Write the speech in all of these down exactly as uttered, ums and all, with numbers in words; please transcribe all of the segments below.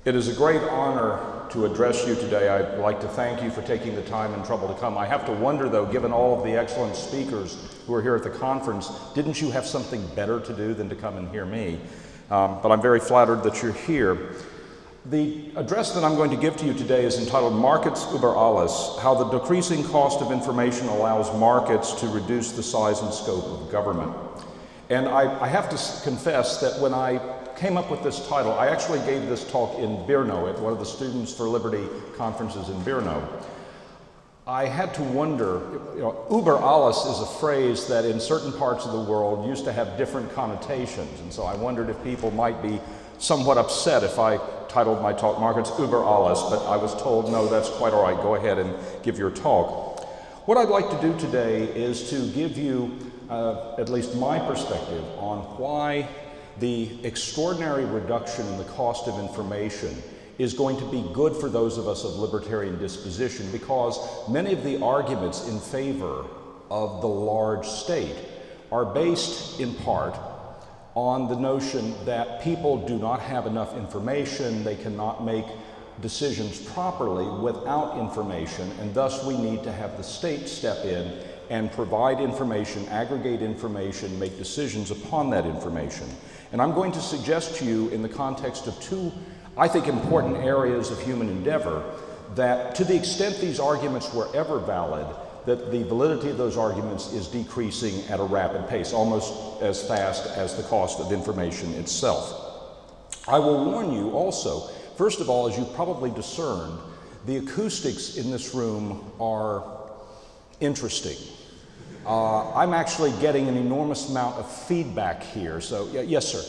It is a great honor to address you today. I'd like to thank you for taking the time and trouble to come. I have to wonder, though, given all of the excellent speakers who are here at the conference, didn't you have something better to do than to come and hear me? Um, but I'm very flattered that you're here. The address that I'm going to give to you today is entitled Markets über alles, How the Decreasing Cost of Information Allows Markets to Reduce the Size and Scope of Government. And I, I have to confess that when I came up with this title, I actually gave this talk in Brno at one of the Students for Liberty conferences in Brno. I had to wonder, you know, über alles is a phrase that in certain parts of the world used to have different connotations, and so I wondered if people might be somewhat upset if I titled my talk Markets über alles, but I was told, no, that's quite all right, go ahead and give your talk. What I'd like to do today is to give you uh, at least my perspective on why the extraordinary reduction in the cost of information is going to be good for those of us of libertarian disposition, because many of the arguments in favor of the large state are based in part on the notion that people do not have enough information, they cannot make decisions properly without information, and thus we need to have the state step in and provide information, aggregate information, make decisions upon that information. And I'm going to suggest to you in the context of two, I think, important areas of human endeavor, that to the extent these arguments were ever valid, that the validity of those arguments is decreasing at a rapid pace, almost as fast as the cost of information itself. I will warn you also, first of all, as you've probably discerned, the acoustics in this room are interesting. Uh, I'm actually getting an enormous amount of feedback here, so yeah, yes, sir.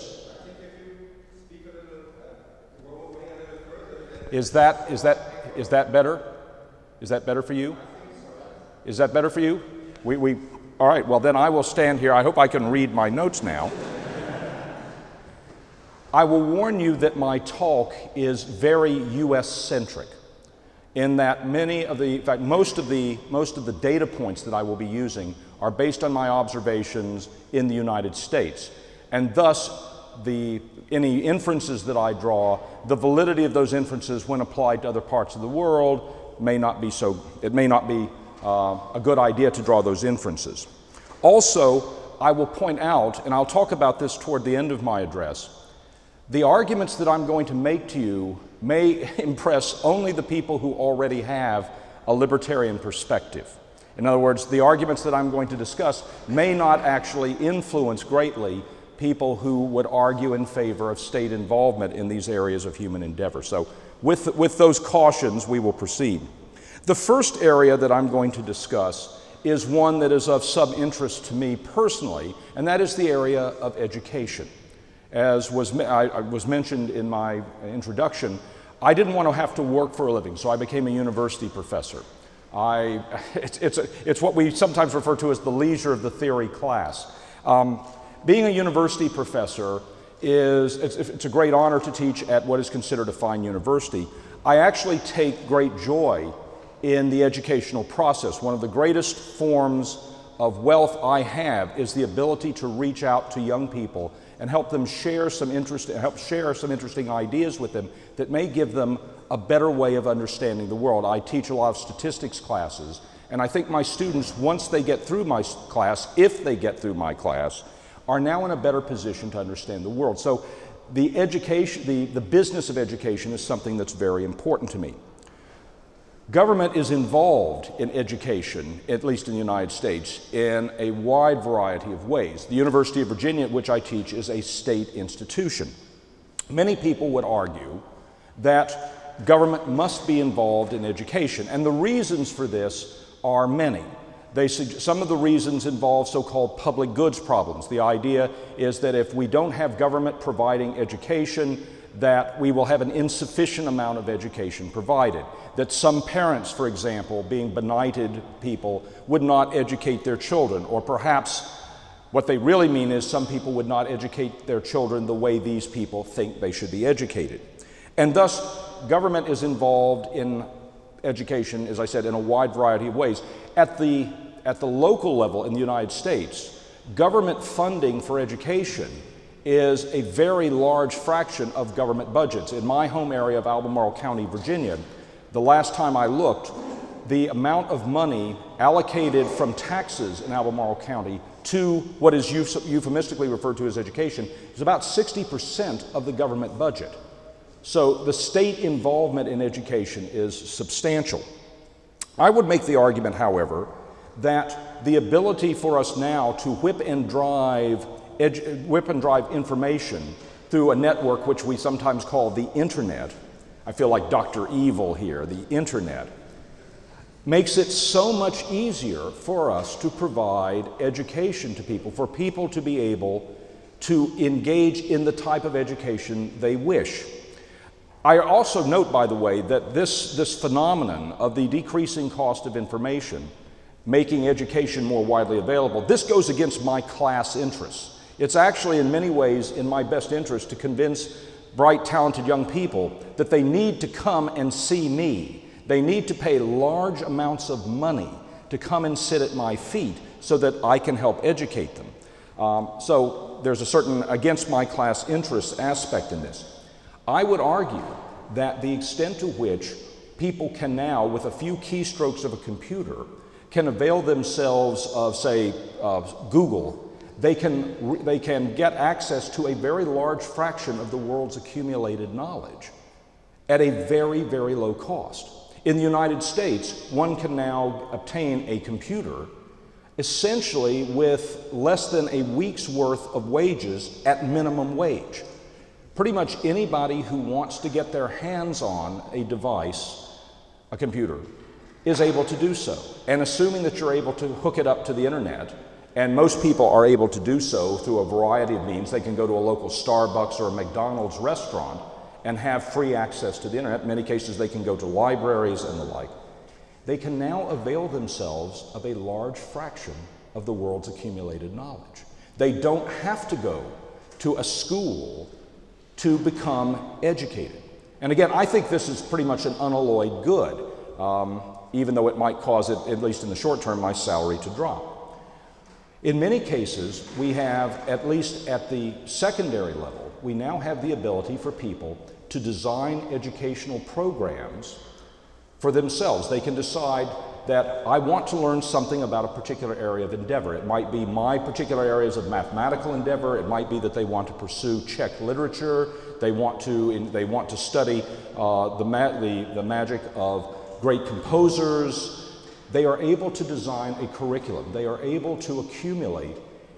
Is that, is that, is that better? Is that better for you? Is that better for you? We, we, all right, well then I will stand here. I hope I can read my notes now. I will warn you that my talk is very U S centric, in that many of the, in fact, most of the, most of the data points that I will be using are based on my observations in the United States. And thus, the, any inferences that I draw, the validity of those inferences when applied to other parts of the world may not be so, it may not be uh, a good idea to draw those inferences. Also, I will point out, and I'll talk about this toward the end of my address, the arguments that I'm going to make to you may impress only the people who already have a libertarian perspective. In other words, the arguments that I'm going to discuss may not actually influence greatly people who would argue in favor of state involvement in these areas of human endeavor. So with, with those cautions, we will proceed. The first area that I'm going to discuss is one that is of some interest to me personally, and that is the area of education. As was, I was mentioned in my introduction, I didn't want to have to work for a living, so I became a university professor. I, it's, it's, a, it's what we sometimes refer to as the leisure of the theory class. Um, being a university professor is, it's, it's a great honor to teach at what is considered a fine university. I actually take great joy in the educational process. One of the greatest forms of wealth I have is the ability to reach out to young people and help them share some interest, help share some interesting ideas with them that may give them a better way of understanding the world. I teach a lot of statistics classes, and I think my students, once they get through my class, if they get through my class, are now in a better position to understand the world. So the education, the, the business of education is something that's very important to me. Government is involved in education, at least in the United States, in a wide variety of ways. The University of Virginia, at which I teach, is a state institution. Many people would argue that government must be involved in education, and the reasons for this are many. They, some of the reasons involve so-called public goods problems. The idea is that if we don't have government providing education, that we will have an insufficient amount of education provided. That some parents, for example, being benighted people, would not educate their children, or perhaps what they really mean is some people would not educate their children the way these people think they should be educated. And thus, government is involved in education, as I said, in a wide variety of ways. At the, at the local level in the United States, government funding for education is a very large fraction of government budgets. In my home area of Albemarle County, Virginia, the last time I looked, the amount of money allocated from taxes in Albemarle County to what is euphemistically referred to as education is about sixty percent of the government budget. So the state involvement in education is substantial. I would make the argument, however, that the ability for us now to whip and drive, edu whip and drive information through a network which we sometimes call the internet, I feel like Doctor Evil here, the internet, makes it so much easier for us to provide education to people, for people to be able to engage in the type of education they wish. I also note, by the way, that this, this phenomenon of the decreasing cost of information, making education more widely available, this goes against my class interests. It's actually in many ways in my best interest to convince bright, talented young people that they need to come and see me. They need to pay large amounts of money to come and sit at my feet so that I can help educate them. Um, so there's a certain against my class interest aspect in this. I would argue that the extent to which people can now, with a few keystrokes of a computer, can avail themselves of, say, uh, Google, they can, they can get access to a very large fraction of the world's accumulated knowledge at a very, very low cost. In the United States, one can now obtain a computer essentially with less than a week's worth of wages at minimum wage. Pretty much anybody who wants to get their hands on a device, a computer, is able to do so. And assuming that you're able to hook it up to the internet, and most people are able to do so through a variety of means, they can go to a local Starbucks or a McDonald's restaurant and have free access to the internet. In many cases, they can go to libraries and the like. They can now avail themselves of a large fraction of the world's accumulated knowledge. They don't have to go to a school to become educated. And again, I think this is pretty much an unalloyed good, um, even though it might cause it, at least in the short term, my salary to drop. In many cases, we have, at least at the secondary level, we now have the ability for people to design educational programs for themselves. They can decide that I want to learn something about a particular area of endeavor. It might be my particular areas of mathematical endeavor. It might be that they want to pursue Czech literature. They want to, in, they want to study uh, the, ma the, the magic of great composers. They are able to design a curriculum. They are able to accumulate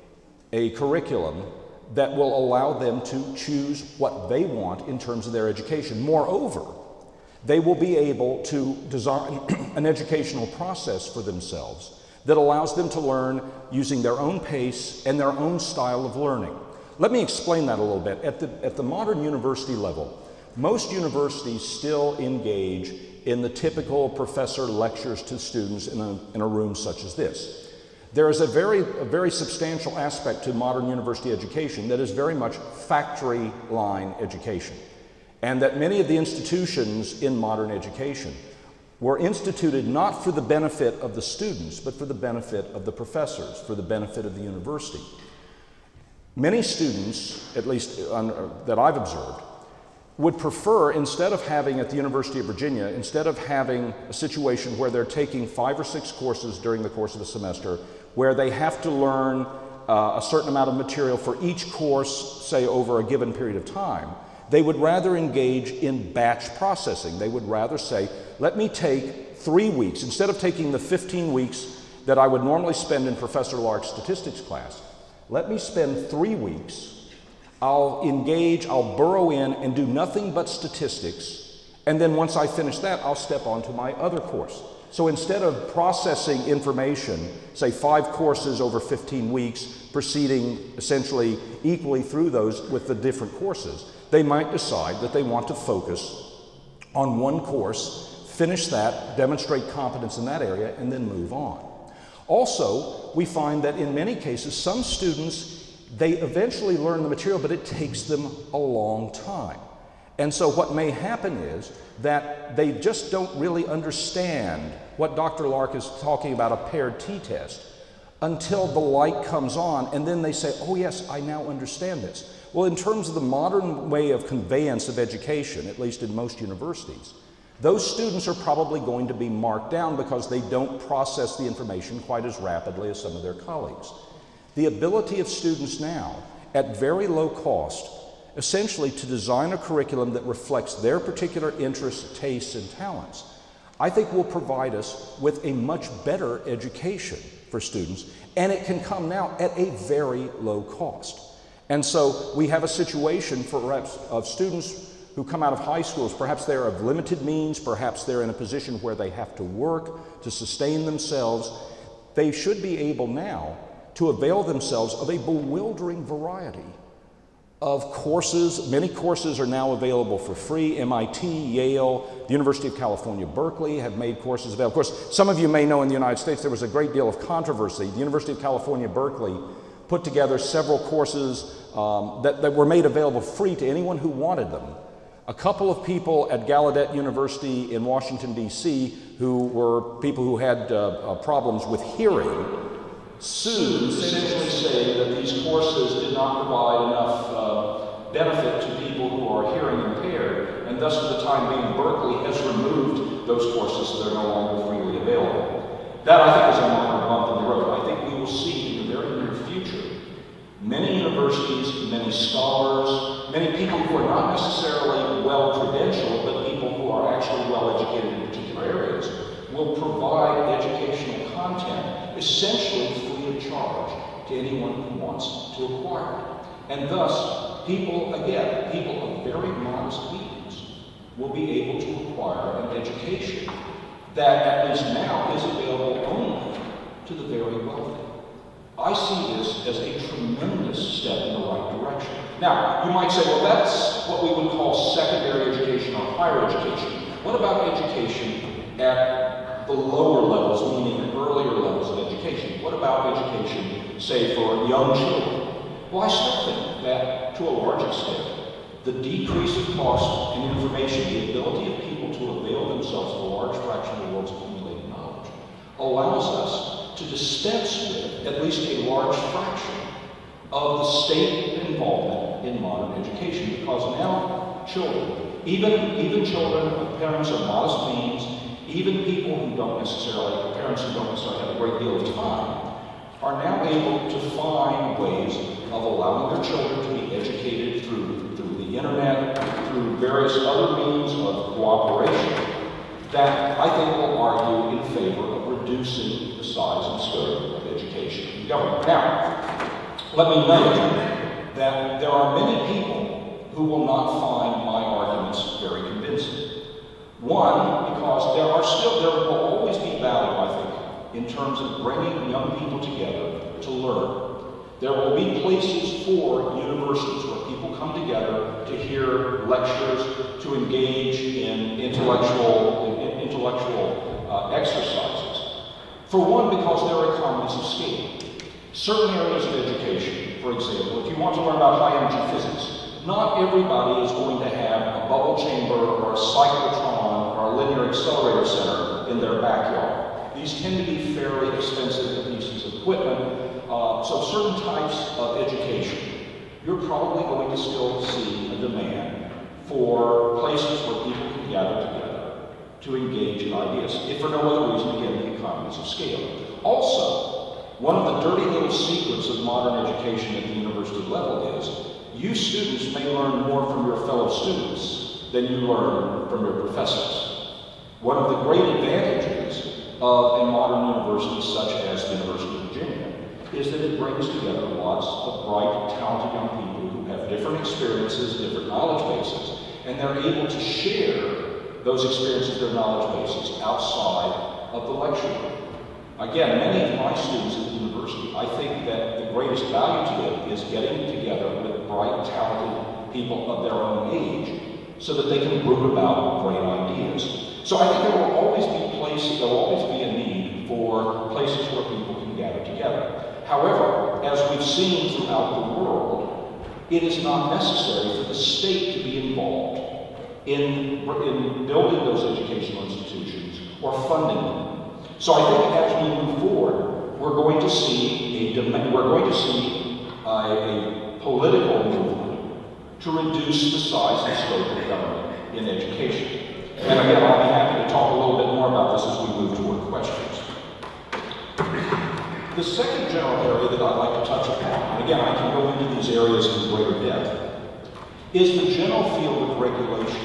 a curriculum that will allow them to choose what they want in terms of their education. Moreover, they will be able to design an educational process for themselves that allows them to learn using their own pace and their own style of learning. Let me explain that a little bit. At the, at the modern university level, most universities still engage in the typical professor lectures to students in a, in a room such as this. There is a very, a very substantial aspect to modern university education that is very much factory line education, and that many of the institutions in modern education were instituted not for the benefit of the students, but for the benefit of the professors, for the benefit of the university. Many students, at least uh, that I've observed, would prefer, instead of having at the University of Virginia, instead of having a situation where they're taking five or six courses during the course of a semester, where they have to learn uh, a certain amount of material for each course, say over a given period of time, they would rather engage in batch processing. They would rather say, let me take three weeks, instead of taking the fifteen weeks that I would normally spend in Professor Lark's statistics class, let me spend three weeks, I'll engage, I'll burrow in and do nothing but statistics, and then once I finish that, I'll step on to my other course. So instead of processing information, say five courses over fifteen weeks, proceeding essentially equally through those with the different courses, they might decide that they want to focus on one course, finish that, demonstrate competence in that area, and then move on. Also, we find that in many cases, some students, they eventually learn the material, but it takes them a long time. And so what may happen is that they just don't really understand what Doctor Lark is talking about, a paired t-test, until the light comes on, and then they say, oh yes, I now understand this. Well, in terms of the modern way of conveyance of education, at least in most universities, those students are probably going to be marked down because they don't process the information quite as rapidly as some of their colleagues. The ability of students now, at very low cost, essentially to design a curriculum that reflects their particular interests, tastes, and talents, I think will provide us with a much better education for students, and it can come now at a very low cost. And so we have a situation for perhaps of students who come out of high schools, perhaps they're of limited means, perhaps they're in a position where they have to work to sustain themselves. They should be able now to avail themselves of a bewildering variety of courses. Many courses are now available for free. M I T, Yale, the University of California, Berkeley have made courses available. Of course, some of you may know in the United States there was a great deal of controversy. The University of California, Berkeley put together several courses um, that, that were made available free to anyone who wanted them. A couple of people at Gallaudet University in Washington, D C, who were people who had uh, uh, problems with hearing, sued, essentially saying that these courses did not provide enough uh, benefit to people who are hearing impaired, and thus for the time being Berkeley has removed those courses so they're no longer freely available. That I think is a minor bump in the road. I think we will see in the very near future many universities, many scholars, many people who are not necessarily well-credentialed, but people who are actually well-educated in particular areas, will provide educational content essentially free of charge to anyone who wants to acquire it. And thus, people, again, people of very modest means will be able to acquire an education that at least now is available only to the very wealthy. I see this as a tremendous step in the right direction. Now, you might say, well, that's what we would call secondary education or higher education. What about education at the lower levels, meaning earlier levels of education? What about education, say, for young children? Well, I still think that, to a large extent, the decrease of cost in information, the ability of people to avail themselves of a large fraction of the world's accumulated knowledge, allows us to dispense with at least a large fraction of the state involvement in modern education, because now children, even, even children of parents of modest means, even people who don't necessarily, parents who don't necessarily have a great deal of time, are now able to find ways of allowing their children to be educated through, through the internet, through various other means of cooperation that I think will argue in favor of reducing the size and scope of education in government. Now, let me note that there are many people who will not find my arguments very convincing. One, because there are still, there will always be value, I think, in terms of bringing young people together to learn. There will be places for universities where people come together to hear lectures, to engage in intellectual, in intellectual uh, exercises. For one, because there are economies of scale. Certain areas of education, for example, if you want to learn about high-energy physics, not everybody is going to have a bubble chamber or a cyclotron or a linear accelerator center in their backyard. These tend to be fairly expensive pieces of equipment. Uh, so certain types of education, you're probably going to still see a demand for places where people can gather together to engage in ideas, if for no other reason, again, the economies of scale. Also, one of the dirty little secrets of modern education at the university level is you students may learn more from your fellow students than you learn from your professors. One of the great advantages of a modern university such as the University of Virginia is that it brings together lots of bright, talented young people who have different experiences, different knowledge bases, and they're able to share those experiences, their knowledge bases, outside of the lecture room. Again, many of my students at the university, I think that the greatest value to them is getting together with bright, talented people of their own age so that they can brood about great ideas. So I think there will always be places, there will always be a need for places where people can gather together. However, as we've seen throughout the world, it is not necessary for the state to be involved in, in building those educational institutions or funding them. So I think as we move forward, we're going to see a demand, we're going to see a, a political movement to reduce the size and scope of government in education. And again, I'll be happy to talk a little bit more about this as we move toward questions. The second general area that I'd like to touch upon, and again, I can go into these areas in greater depth, is the general field of regulation.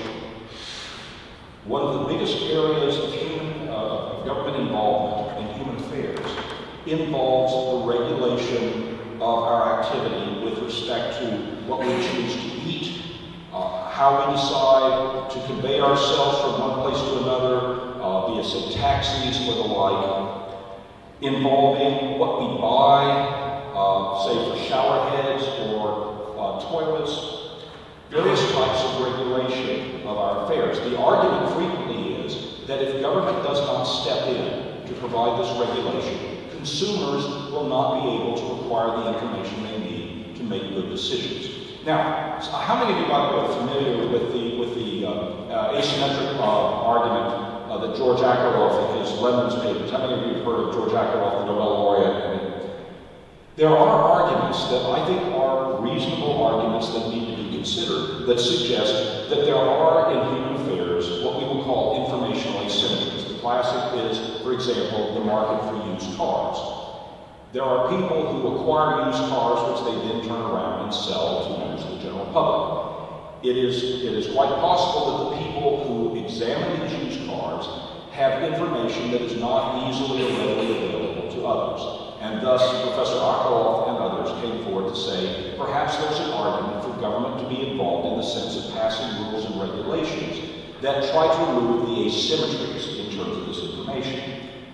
One of the biggest areas of human, uh, government involvement in human affairs involves the regulation of our activity with respect to what we choose to eat, uh, how we decide to convey ourselves from one place to another, uh, via say taxis or the like, involving what we buy, uh, say for shower heads or uh, toilets, various types of regulation of our affairs. The argument frequently is that if government does not step in to provide this regulation, consumers will not be able to acquire the information they need to make good decisions. Now, how many of you, by the way, are familiar with the, with the uh, uh, asymmetric uh, argument uh, that George Akerlof in his Lemons papers? How many of you have heard of George Akerlof, the Nobel laureate? I mean, there are arguments that I think are reasonable arguments that need to be considered that suggest that there are in human affairs what we will call informational asymmetries. The classic is, for example, the market for used cars. There are people who acquire used cars which they then turn around and sell to members of the general public. It is, it is quite possible that the people who examine these used cars have information that is not easily or readily available to others. And thus, Professor Akerlof and others came forward to say, perhaps there's an argument for government to be involved in the sense of passing rules and regulations that try to remove the asymmetries in terms of this information.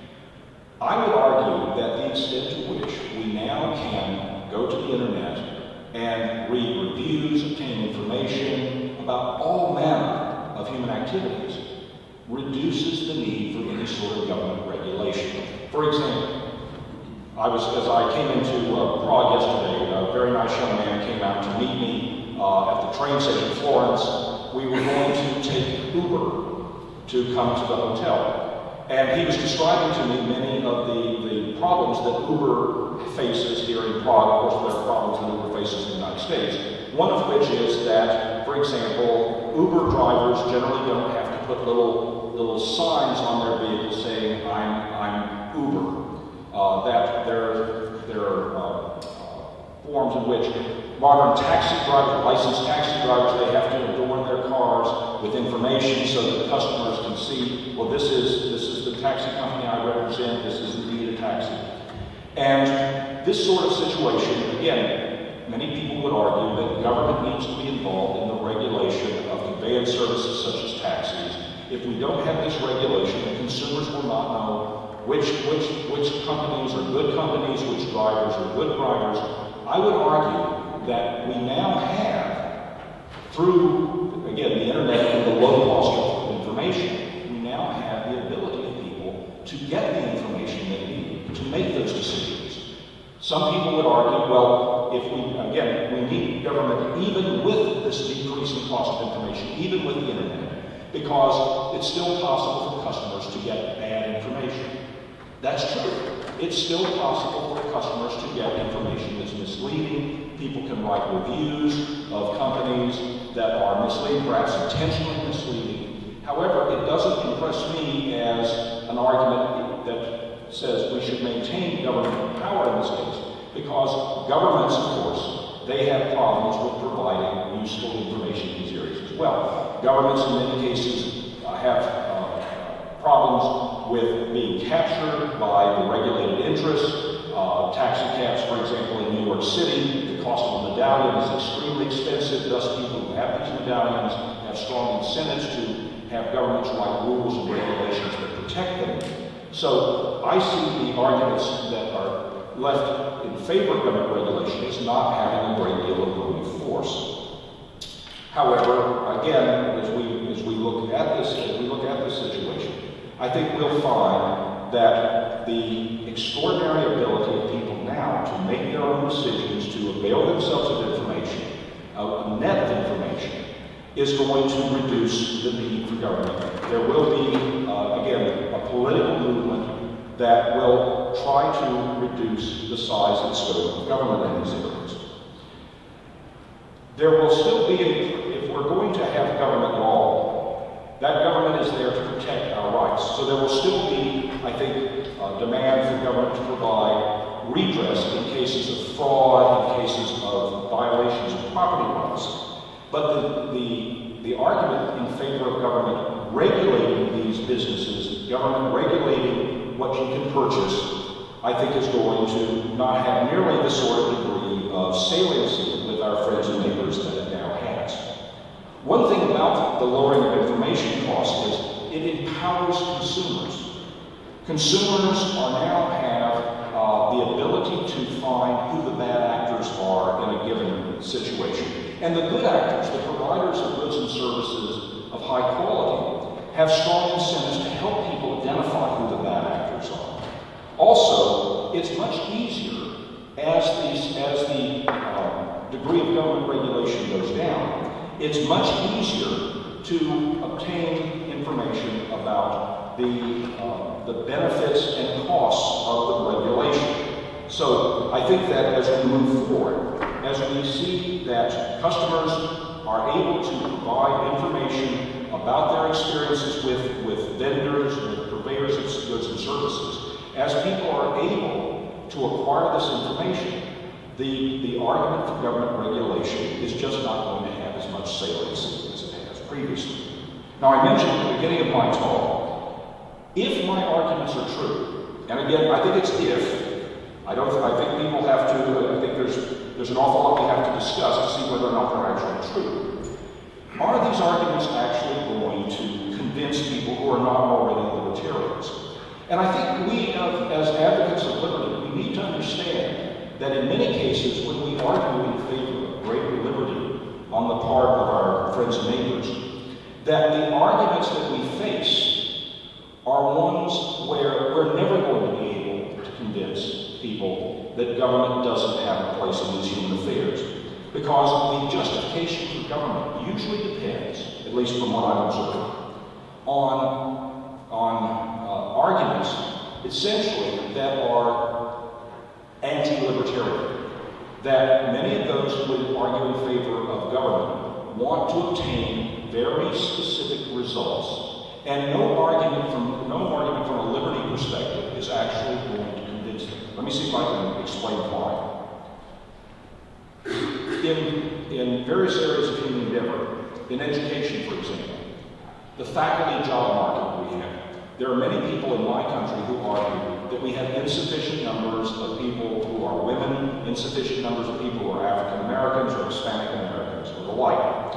I would argue that the extent to which we now can go to the internet and read reviews, obtain information about all manner of human activities reduces the need for any sort of government regulation. For example, I was, as I came into uh, Prague yesterday, a very nice young man came out to meet me uh, at the train station in Florence. We were going to take Uber to come to the hotel. And he was describing to me many of the, the problems that Uber faces here in Prague. Of course, there are problems that Uber faces in the United States. One of which is that, for example, Uber drivers generally don't have to put little, little signs on their vehicles saying, I'm, I'm Uber. Uh, that there, there are uh, uh, forms in which modern taxi drivers, licensed taxi drivers, they have to adorn their cars with information so that customers can see, well, this is, this is the taxi company I represent, this is indeed a taxi. And this sort of situation, again, many people would argue that government needs to be involved in the regulation of conveyance services such as taxis. If we don't have this regulation, the consumers will not know Which, which, which companies are good companies, which drivers are good drivers. I would argue that we now have, through, again, the internet and the low cost of information, we now have the ability of people to get the information they need to make those decisions. Some people would argue, well, if we, again, we need government even with this decreasing cost of information, even with the internet, because it's still possible for customers to get bad information. That's true. It's still possible for customers to get information that's misleading. People can write reviews of companies that are misleading, perhaps intentionally misleading. However, it doesn't impress me as an argument that says we should maintain government power in this case, because governments, of course, they have problems with providing useful information in these areas as well. Governments, in many cases, uh, have uh, problems with being captured by the regulated interests. Uh, taxi cabs, for example, in New York City, the cost of a medallion is extremely expensive. Thus, people who have these medallions have strong incentives to have governments write rules and regulations that protect them. So I see the arguments that are left in favor of government regulation as not having a great deal of voting force. However, again, as we as we look at this, as we look at this situation, I think we'll find that the extraordinary ability of people now to make their own decisions, to avail themselves of information, a net of information, is going to reduce the need for government. There will be, uh, again, a political movement that will try to reduce the size and scope of government in these areas. there will still be, if we're going to have government law, that government is there to protect our rights. So there will still be, I think, uh, demand for government to provide redress in cases of fraud, in cases of violations of property rights. But the, the, the argument in favor of government regulating these businesses, government regulating what you can purchase, I think is going to not have nearly the sort of degree of saliency with our friends and neighbors that it now has. One thing about the lowering of information costs is it empowers consumers. Consumers are now have uh, the ability to find who the bad actors are in a given situation. And the good actors, the providers of goods and services of high quality, have strong incentives to help people identify who the bad actors are. Also, it's much easier as, these, as the uh, degree of government regulation goes down, it's much easier to obtain information about the, uh, the benefits and costs of the regulation. So I think that as we move forward, as we see that customers are able to provide information about their experiences with, with vendors, with purveyors of goods and services, as people are able to acquire this information, the, the argument for government regulation is just not going to have as much saliency as it has previously. Now, I mentioned at the beginning of my talk, if my arguments are true, and again, I think it's if, I don't, I think people have to, I think there's, there's an awful lot we have to discuss to see whether or not they're actually true. Are these arguments actually going to convince people who are not already libertarians? And I think we, have, as advocates of liberty, we need to understand that in many cases, when we argue in favor of greater liberty on the part of our friends and neighbors, that the arguments that we face are ones where we're never going to be able to convince people that government doesn't have a place in these human affairs. Because the justification for government usually depends, at least from what I've observed, on, on uh, arguments essentially that are anti-libertarian. That many of those who would argue in favor of government want to obtain very specific results. And no argument from, no argument from a liberty perspective is actually going to convince them. Let me see if I can explain why. In, in various areas of human endeavor, in education, for example, the faculty job market we have, there are many people in my country who argue that we have insufficient numbers of people who are women, insufficient numbers of people who are African Americans or Hispanic Americans or the like.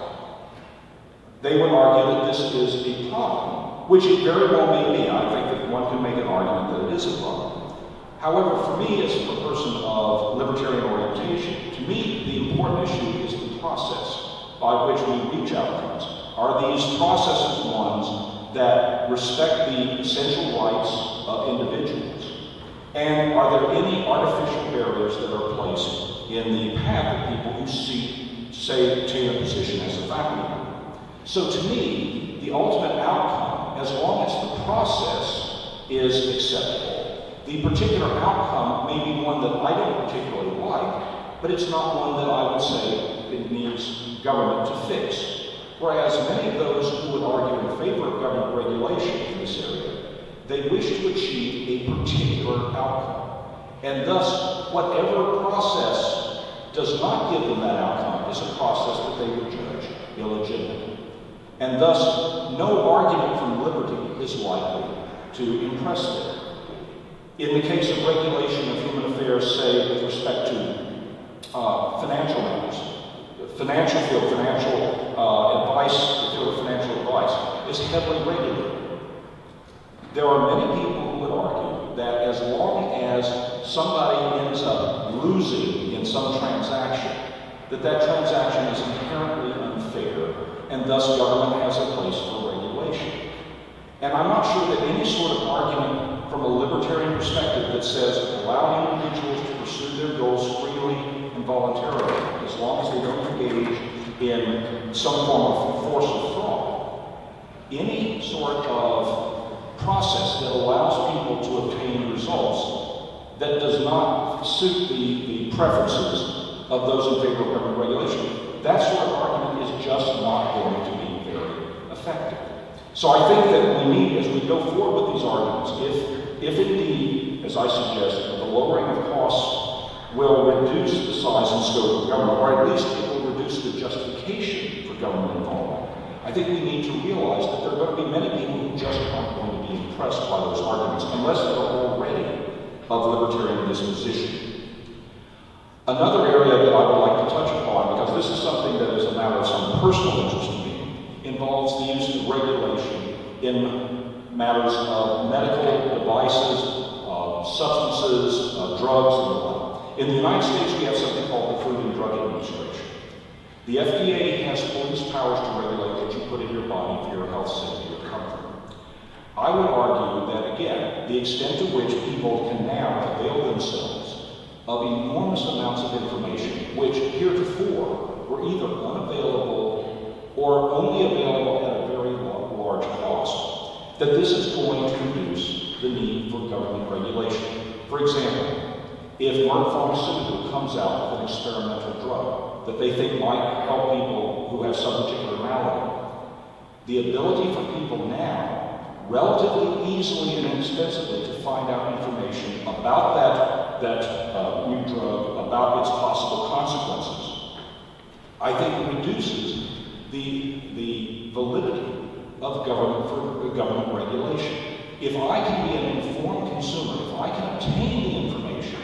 They would argue that this is a problem, which it very well may be. I think that one can make an argument that it is a problem. However, for me, as a person of libertarian orientation, to me, the important issue is the process by which we reach outcomes. Are these processes ones that respect the essential rights of individuals? And are there any artificial barriers that are placed in the path of people who seek, say, obtain a position as a faculty member? So to me, the ultimate outcome, as long as the process is acceptable, the particular outcome may be one that I don't particularly like, but it's not one that I would say it needs government to fix. Whereas many of those who would argue in favor of government regulation in this area, they wish to achieve a particular outcome. And thus, whatever process does not give them that outcome is a process that they would judge illegitimate. And thus, no argument from liberty is likely to impress them. In the case of regulation of human affairs, say, with respect to uh, financial matters, financial field, financial uh, advice, the field of financial advice is heavily regulated. There are many people who would argue that as long as somebody ends up losing in some transaction, that that transaction is inherently unfair, and thus government has a place for regulation. And I'm not sure that any sort of argument from a libertarian perspective that says allow individuals to pursue their goals freely and voluntarily, as long as they don't engage in some form of force or fraud, any sort of process that allows people to obtain results that does not suit the, the preferences of those in favor of government regulation that sort of argument is just not going to be very effective. So I think that we need, as we go forward with these arguments, if, if indeed, as I suggest, the lowering of costs will reduce the size and scope of government, or at least it will reduce the justification for government involvement, I think we need to realize that there are going to be many people who just aren't going to be impressed by those arguments unless they're already of libertarian disposition. Another area that I would like to touch upon, because this is something that is a matter of some personal interest to me, involves the use of regulation in matters of medical devices, uh, substances, uh, drugs, and the like. In the United States, we have something called the Food and Drug Administration. The F D A has police powers to regulate what you put in your body for your health, safety, or comfort. I would argue that, again, the extent to which people can now avail themselves of enormous amounts of information, which heretofore were either unavailable or only available at a very large cost, that this is going to reduce the need for government regulation. For example, if Merck Pharmaceutical comes out with an experimental drug that they think might help people who have some particular malady, the ability for people now relatively easily and inexpensively to find out information about that, that uh, new drug, about its possible consequences, I think reduces the, the validity of government for government regulation. If I can be an informed consumer, if I can obtain the information,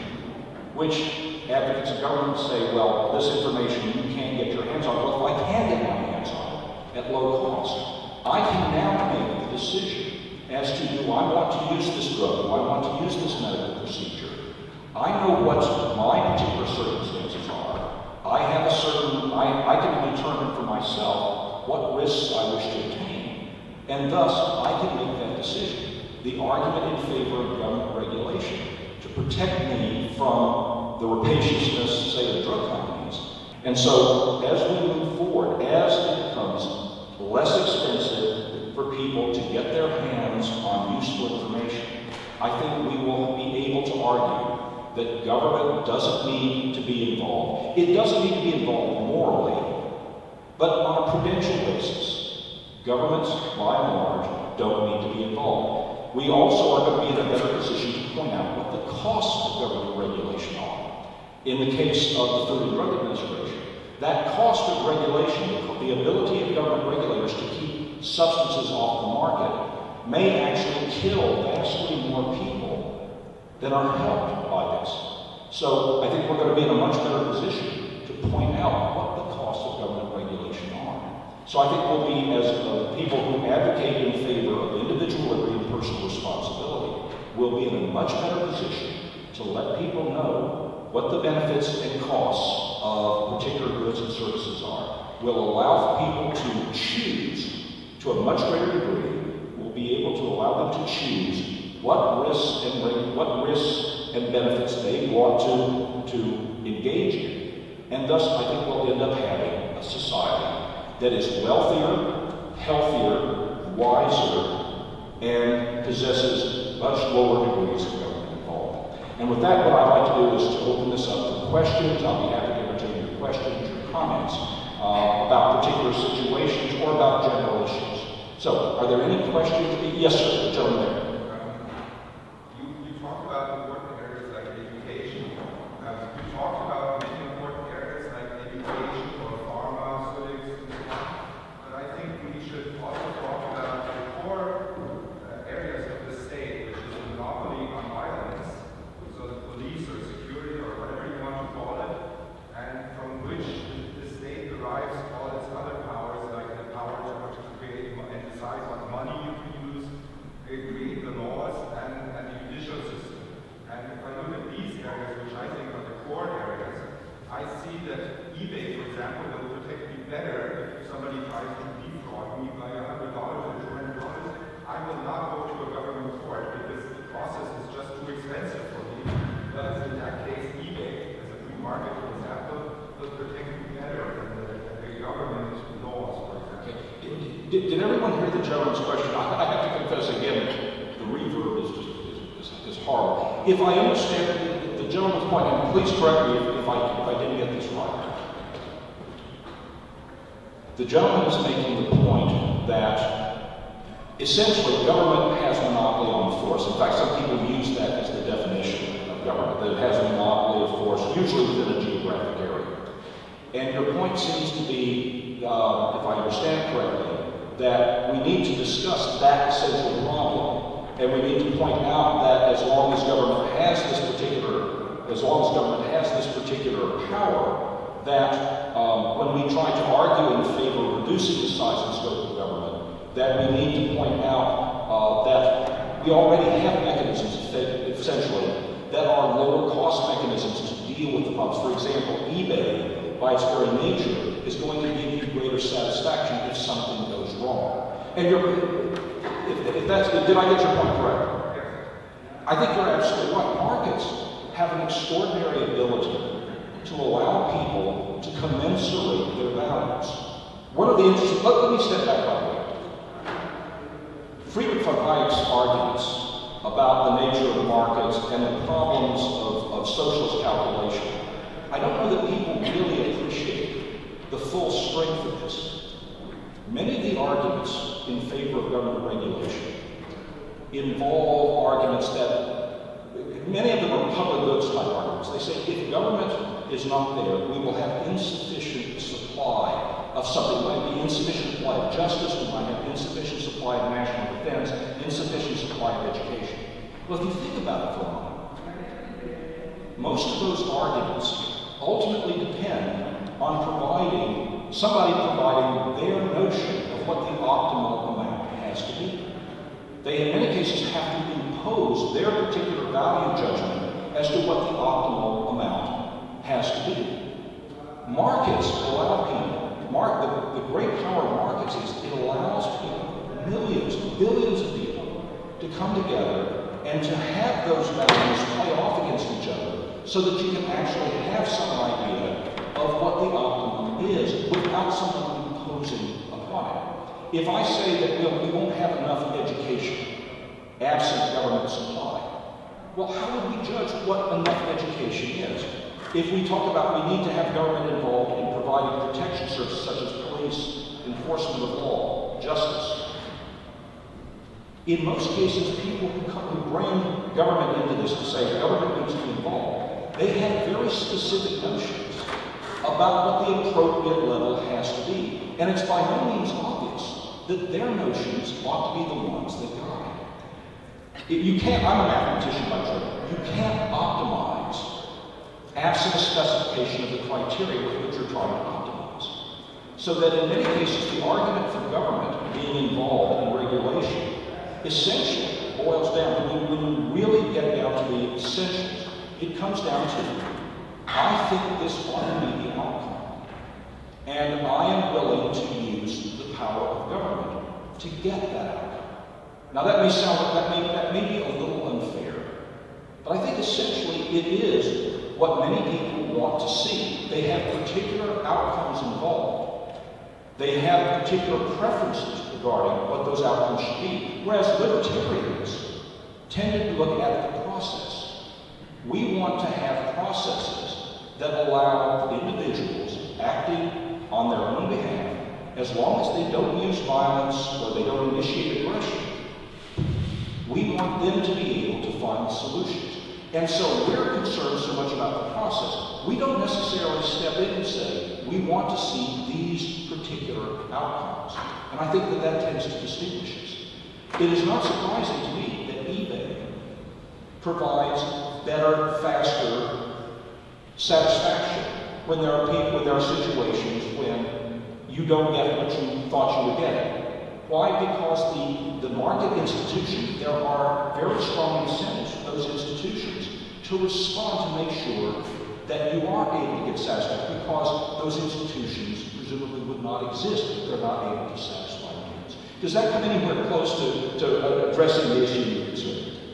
which advocates of government say, well, this information you can't get your hands on, well, if I can get my hands on it at low cost, I can now make the decision as to, do I want to use this drug, do I want to use this medical procedure? I know what my particular circumstances are. I have a certain, I, I can determine for myself what risks I wish to obtain, and thus I can make that decision. The argument in favor of government regulation to protect me from the rapaciousness, say, of drug companies. And so, as we move forward, as it becomes less expensive for people to get their hands on useful information, I think we will be able to argue that government doesn't need to be involved. It doesn't need to be involved morally, but on a prudential basis. Governments, by and large, don't need to be involved. We also are going to be in a better position to point out what the costs of government regulation are. In the case of the Food and Drug Administration, that cost of regulation, the ability of government regulators to keep substances off the market, may actually kill vastly more people than are helped by this. So I think we're going to be in a much better position to point out what the costs of government regulation are. So I think we'll be, as uh, people who advocate in favor of individual liberty and personal responsibility, we'll be in a much better position to let people know what the benefits and costs of particular goods and services are. Will allow people to choose to a much greater degree. We'll be able to allow them to choose what risks and what risks and benefits they want to, to engage in. And thus, I think we'll end up having a society that is wealthier, healthier, wiser, and possesses much lower degrees of government involvement. And with that, what I'd like to do is to open this up to questions. I'll be happy to entertain your questions or comments uh, about particular situations or about general issues. So, are there any questions? Yes, sir. The gentleman there. You, you talked about important areas like education. Uh, you talked about many important areas like education or pharmaceutics and so on. But I think we should also talk about the core uh, areas of the state, which is a monopoly on violence, so the police or security or whatever you want to call it, and from which the, the state derives all its other powers, like the power to, to create and decide what money you can use, create the laws, and, and the judicial system. And if I look at these areas, which I think are the core areas, I see that eBay, for example, will protect me better if somebody tries to defraud me by one hundred dollars or two hundred dollars. I will not go to a government court because the process is just too expensive for me. But in that case, eBay, as a free market, for example, will protect me better than the, the government laws, for example. Did, did everyone hear the gentleman's question? I, I have to confess again, the reverb is just is, is, is horrible. If I understand the, the gentleman's point, and please correct me if, if, I, if I didn't get this right. The gentleman is making the point that essentially government has monopoly on force. In fact, some people use that as the definition of government, that it has a monopoly of force, usually within a geographic area. And your point seems to be, uh, if I understand correctly, that we need to discuss that essential problem. And we need to point out that as long as government has this particular, as long as government has this particular power, that um, when we try to argue in favor of reducing the size and scope of government, that we need to point out uh, that we already have mechanisms, essentially, that are lower cost mechanisms to deal with the problems. For example, eBay, by its very nature, is going to give you greater satisfaction if something goes wrong. And you're, if, if that's, did I get your point correct? I think you're absolutely right. Markets have an extraordinary ability to allow people to commensurate their values. One of the interesting, let, let me step back by the way. Friedrich von Hayek's arguments about the nature of the markets and the problems of, of socialist calculation, I don't know that people really appreciate the full strength of this. Many of the arguments in favor of government regulation involve arguments that, many of them are public goods type arguments. They say if government is not there, we will have insufficient supply of something. It might be insufficient supply of justice, we might have insufficient supply of national defense, insufficient supply of education. Well, if you think about it for a moment, most of those arguments ultimately depend on providing, somebody providing their notion of what the optimal amount has to be. They, in many cases, have to impose their particular value judgment as to what the optimal amount has to be. Markets allow people, mark, the, the great power of markets is it allows people, millions, billions of people, to come together and to have those values play off against each other so that you can actually have some idea of what the optimum is without someone imposing upon it. If I say that we'll, we won't have enough education absent government supply, well, how would we judge what enough education is? If we talk about we need to have government involved in providing protection services such as police, enforcement of law, justice. In most cases, people who, come, who bring government into this to say government needs to be involved, they have very specific notions about what the appropriate level has to be. And it's by no means obvious that their notions ought to be the ones that guide. You can't, I'm a mathematician by trade, you can't optimize absent a specification of the criteria with which you're trying to optimize. So that in many cases, the argument for government being involved in regulation essentially boils down to, when you really get down to the essentials, it comes down to, I think this ought to be the outcome. And I am willing to use the power of government to get that outcome. Now that may sound, that may, that may be a little unfair, but I think essentially it is what many people want to see. They have particular outcomes involved. They have particular preferences regarding what those outcomes should be, whereas libertarians tended to look at the process. We want to have processes that allow individuals acting on their own behalf, as long as they don't use violence or they don't initiate aggression, we want them to be able to find solutions. And so we're concerned so much about the process. We don't necessarily step in and say, we want to see these particular outcomes. And I think that that tends to distinguish us. It is not surprising to me that eBay provides better, faster satisfaction when there are people, when there are situations when you don't get what you thought you would get. Why? Because the, the market institution, there are very strong incentives for those institutions to respond to make sure that you are able to get satisfaction, because those institutions presumably would not exist if they're not able to satisfy needs. Does that come anywhere close to, to addressing the issue you're concerned with?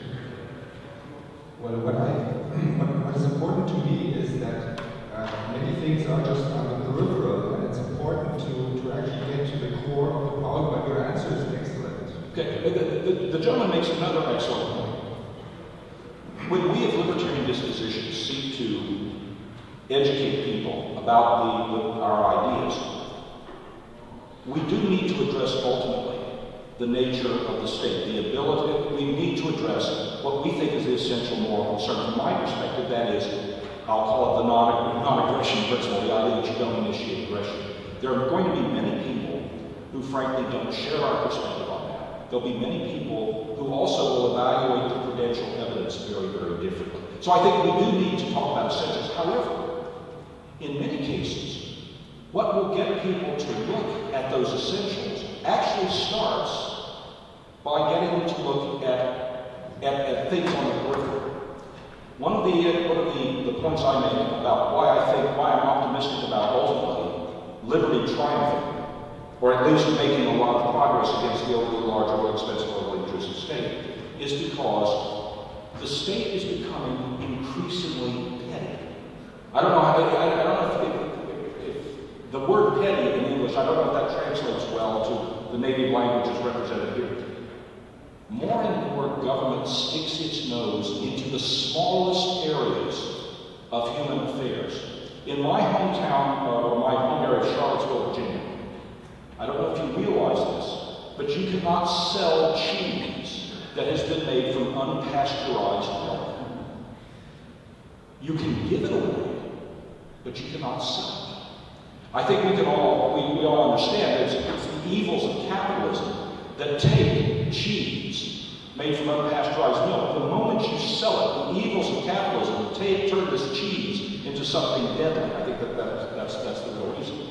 Well, what, I, what, what is important to me is that uh, many things are just on the peripheral, and it's important to, to actually get to the core of the problem, but your answer is excellent. Okay, the, the, the gentleman makes another excellent point. When we of libertarian dispositions seek to educate people about the, our ideas, we do need to address ultimately the nature of the state, the ability. We need to address what we think is the essential moral concern. From my perspective, that is, I'll call it the non- non-aggression principle, the idea that you don't initiate aggression. There are going to be many people who frankly don't share our perspective on that. There'll be many people who also will evaluate the prudential evidence very, very differently. So I think we do need to talk about essentials. However, in many cases, what will get people to look at those essentials actually starts by getting them to look at, at, at things on the periphery. One of the, one of the, the points I make about why I think, why I'm optimistic about ultimately liberty triumphing, or at least making a lot of progress against the overly large, overly expensive, overly intrusive state, is because the state is becoming increasingly petty. I don't know how, I, I don't know if, if, if the word petty in English, I don't know if that translates well to the native languages represented here. More and more government sticks its nose into the smallest areas of human affairs. In my hometown, uh, or my home area of Charlottesville, Virginia, I don't know if you realize this, but you cannot sell cheese that has been made from unpasteurized milk. You can give it away, but you cannot sell it. I think we can all, we, we all understand it's, it's the evils of capitalism that take cheese made from unpasteurized milk. The moment you sell it, the evils of capitalism that take, turn this cheese into something deadly. I think that that's, that's, that's the real reason.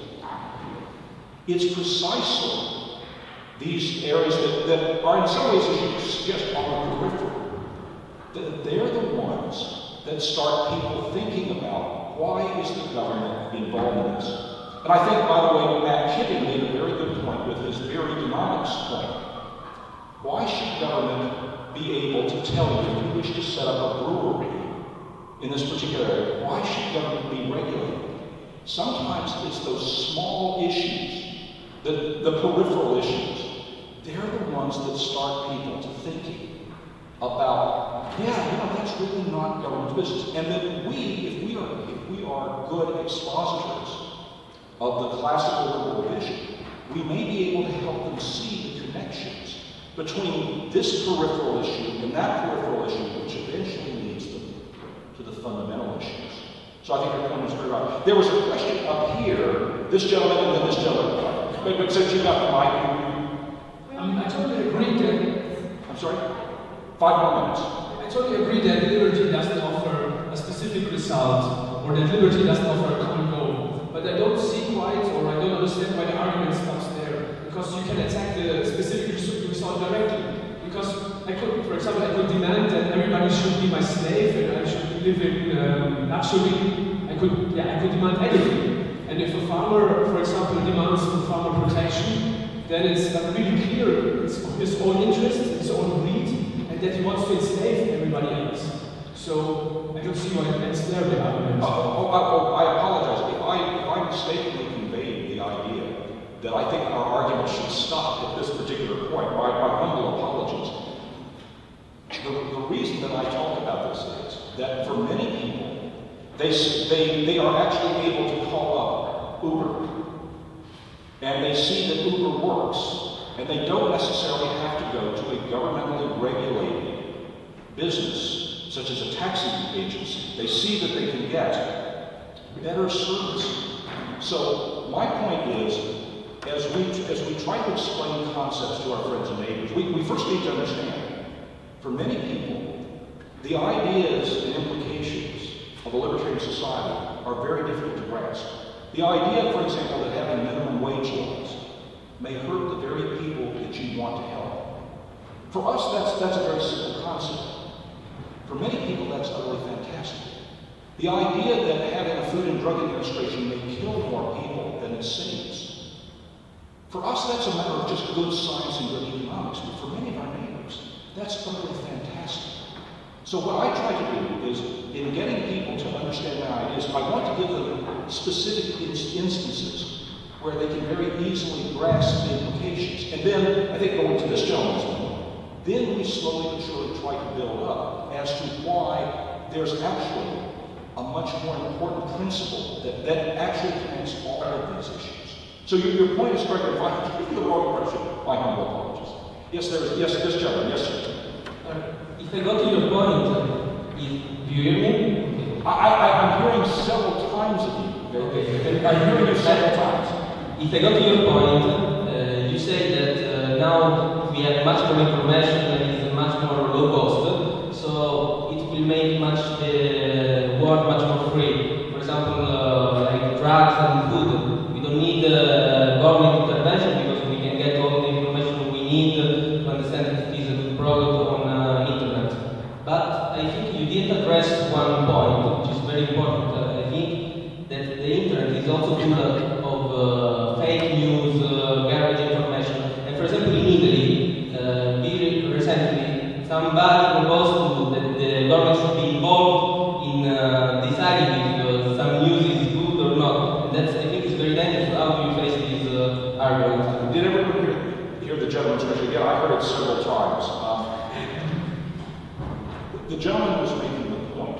It's precisely these areas that, that are in some ways, as you suggest, on the periphery, that they're the ones that start people thinking about why is the government involved in this. And I think, by the way, Matt Kipping made a very good point with his economics point. Why should government be able to tell you if you wish to set up a brewery in this particular area? Why should government be regulated? Sometimes it's those small issues, the, the peripheral issues. They're the ones that start people to thinking about, yeah, you know, that's really not government business. And that we, if we are, if we are good expositors of the classical vision, we may be able to help them see the connections between this peripheral issue and that peripheral issue, which eventually leads them to the fundamental issues. So I think your point is very right. There was a question up here, this gentleman and then this gentleman. But, but since you got the mic, I mean, I totally agree that. I'm sorry? Five more minutes. I totally agree that liberty doesn't offer a specific result, or that liberty doesn't offer a common goal. But I don't see quite, or I don't understand why the argument stops there. Because you can attack the specific result directly. Because I could, for example, I could demand that everybody should be my slave and I should live in um, luxury. I could, yeah, I could demand anything. And if a farmer, for example, demands farmer protection, then it's uh, really clear it's his own interest, his own greed, and that he wants to enslave everybody else. So I don't see why that's there the argument. Oh, oh, oh, I apologize. If I, if I mistakenly conveyed the idea that I think our argument should stop at this particular point, my, my humble apologies. The, the reason that I talk about this is that for many people, they, they, they are actually able to call up Uber. And they see that Uber works, and they don't necessarily have to go to a governmentally regulated business, such as a taxi agency. They see that they can get better service. So my point is, as we, as we try to explain concepts to our friends and neighbors, we, we first need to understand, for many people, the ideas and implications of a libertarian society are very difficult to grasp. The idea, for example, that having minimum wage laws may hurt the very people that you want to help. For us, that's, that's a very simple concept. For many people, that's utterly fantastic. The idea that having a Food and Drug Administration may kill more people than it saves. For us, that's a matter of just good science and good economics, but for many of our neighbors, that's utterly fantastic. So what I try to do is, in getting people to understand my ideas, I want to give them specific instances where they can very easily grasp the implications. And then, I think going to this gentleman's point, then we slowly but surely try to build up as to why there's actually a much more important principle that, that actually connects all of these issues. So your, your point is correct. If I give you the wrong impression, my humble apologies. Yes, there is. Yes, this gentleman. Yes, sir. Uh, if I got to your point, uh, if, do you hear me? I, I, I'm hearing several times of you. Okay. I'm hearing you several times. If I got to your point, uh, you say that uh, now we have much more information and it's much more low cost, so it will make much the world much more free. For example, uh, like drugs and food, we don't need uh, government intervention because we can get all the information we need to understand that it is a good product on uh, internet. But I think you didn't address one point, which is very important. Uh, I think that the internet is also full of uh, fake news, uh, garbage information. And for example, in Italy, uh, we recently somebody proposed that the government should be involved in uh, deciding if uh, some news is good or not. And that's, I think, is very dangerous. How do you face this uh, argument? Did everyone hear, hear the gentleman's question again? I heard it several times. Um, the gentleman was making the point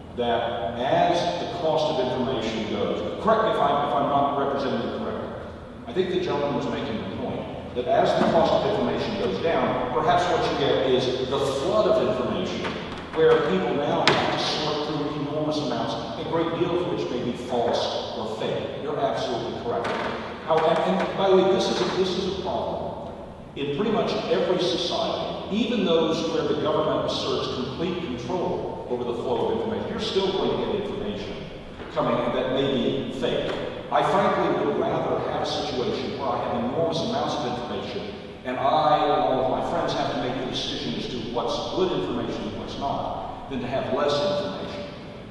that as the cost of information goes, correct me if, I, if I'm not representing it correctly, I think the gentleman was making the point that as the cost of information goes down, perhaps what you get is the flood of information where people now have to sort through enormous amounts, a great deal of which may be false or fake. You're absolutely correct. How, and, and by the way, this is, a, this is a problem in pretty much every society, even those where the government asserts complete control over the flow of information. You're still going to get information coming in that may be fake. I frankly would rather have a situation where I have enormous amounts of information and I and all of my friends have to make the decision as to what's good information and what's not, than to have less information.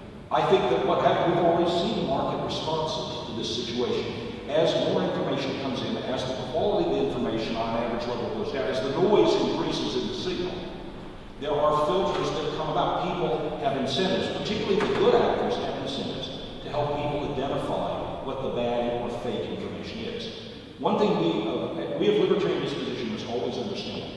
I think that what happened, we've already seen market responses to this situation. As more information comes in, as the quality of the information on an average level goes down, as the noise increases in the signal, there are filters that come about. People have incentives, particularly the good actors have incentives to help people identify what the bad or fake information is. One thing we, uh, we of libertarian disposition must always understand,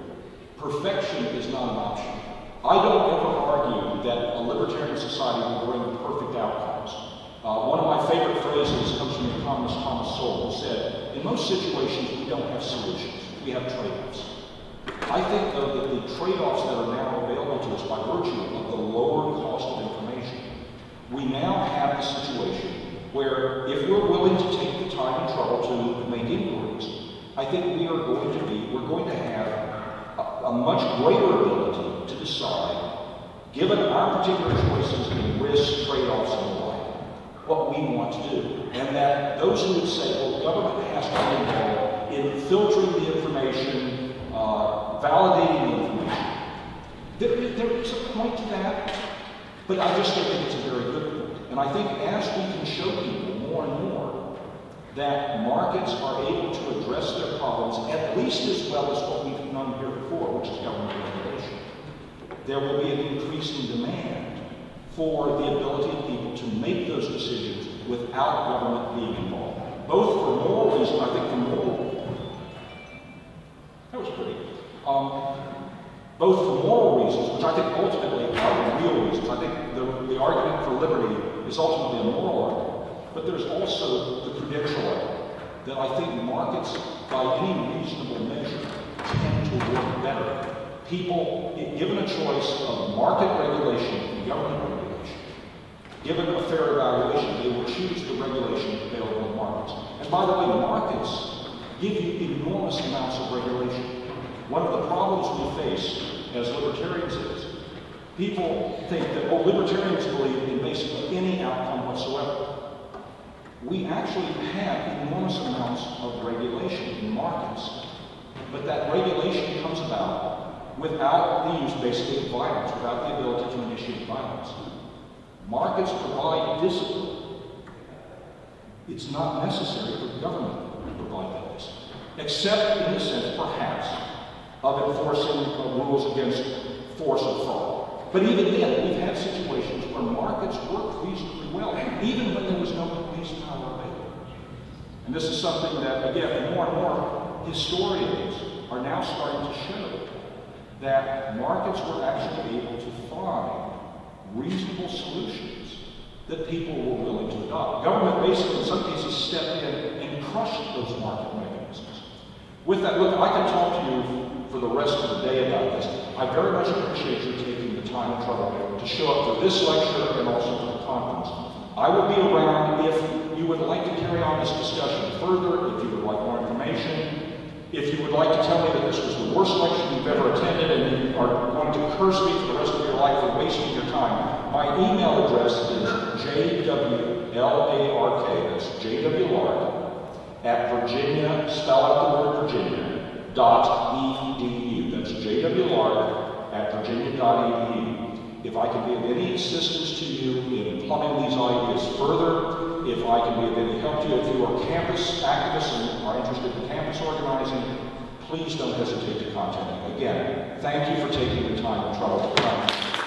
perfection is not an option. I don't ever argue that a libertarian society will bring perfect outcomes. Uh, one of my favorite phrases comes from the economist Thomas Sowell, who said, in most situations we don't have solutions, we have trade-offs. I think, though, that the trade-offs that are now available to us by virtue of the lower cost of information, we now have the situation where if we're willing to take the time and trouble to make inquiries, I think we are going to be, we're going to have a, a much greater ability to decide, given our particular choices in risks, trade-offs, and the like, what we want to do. And that those who would say, well, government has to be involved in filtering the information, uh, validating the information. There, there is a point to that, but I just don't think it's a very good point. And I think as we can show people more and more that markets are able to address their problems at least as well as what we've done here before, which is government regulation, there will be an increasing demand for the ability of people to make those decisions without government being involved. Both for moral reasons, I think for moral, that was pretty, um, both for moral reasons, which I think ultimately are the real reasons. I think the, the argument for liberty is ultimately a moral argument, but there's also the prudential argument, that I think markets, by any reasonable measure, tend to work better. People, given a choice of market regulation and government regulation, given a fair evaluation, they will choose the regulation available in markets. And by the way, markets give you enormous amounts of regulation. One of the problems we face as libertarians is, people think that, oh, libertarians believe in basically any outcome whatsoever. We actually have enormous amounts of regulation in markets, but that regulation comes about without the use, basically, of violence, without the ability to initiate violence. Markets provide discipline. It's not necessary for government to provide that discipline, except in the sense, perhaps, of enforcing uh, rules against force or fraud. But even then, we've had situations where markets worked reasonably well, even when there was no police power available. And this is something that, again, more and more historians are now starting to show, that markets were actually able to find reasonable solutions that people were willing to adopt. Government basically, in some cases, stepped in and crush those market mechanisms. With that, look, I can talk to you for the rest of the day about this. I very much appreciate you taking the time and trouble to show up for this lecture and also for the conference. I will be around if you would like to carry on this discussion further, if you would like more information, if you would like to tell me that this was the worst lecture you've ever attended and you are going to curse me for the rest of your life for wasting your time. My email address is J W L A R K, that's J W Lark, at Virginia, spell out the word Virginia, dot E D U. That's J W Lark at Virginia dot E D U. If I can be of any assistance to you in plumbing these ideas further, if I can be of any help to you, if you are campus activists and are interested in campus organizing, please don't hesitate to contact me. Again, thank you for taking the time and trouble to come.